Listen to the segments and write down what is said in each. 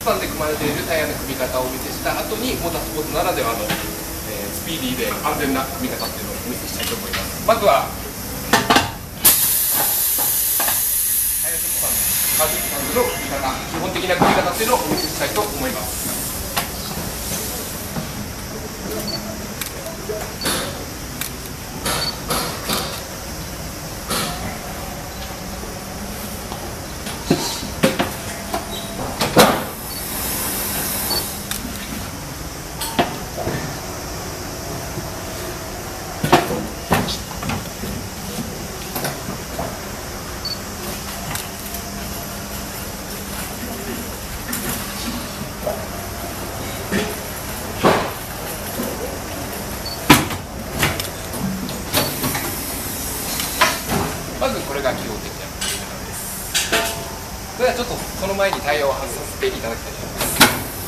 さんで組まれているタイヤの組み方をお見せした後に、モータースポーツならではの、スピーディーで安全な組み方っていうのをお見せしたいと思います。まずはタイヤショップさんカーショップさんでの組み方、基本的な組み方っていうのをお見せしたいと思います。まずこれが基本的な組み方です。それではちょっとその前にタイヤを外させていただきたいと思います。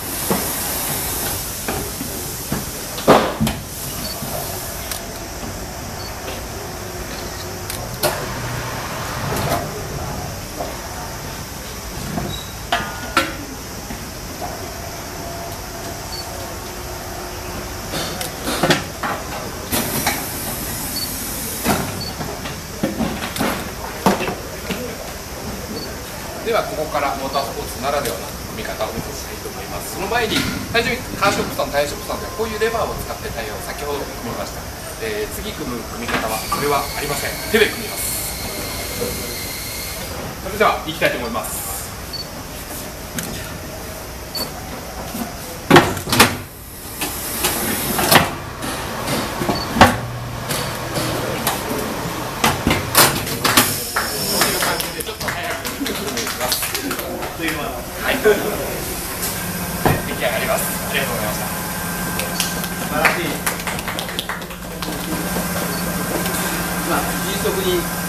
ではここからモータースポーツならではの組み方をお見せしたいと思います。その前に最初にカーショップさん、タイヤショップさんではこういうレバーを使ってタイヤを先ほど組みました。次組む組み方はそれはありません。手で組みます。それでは行きたいと思います。はい、出来上がります。ありがとうございました。 素晴らしい。迅速に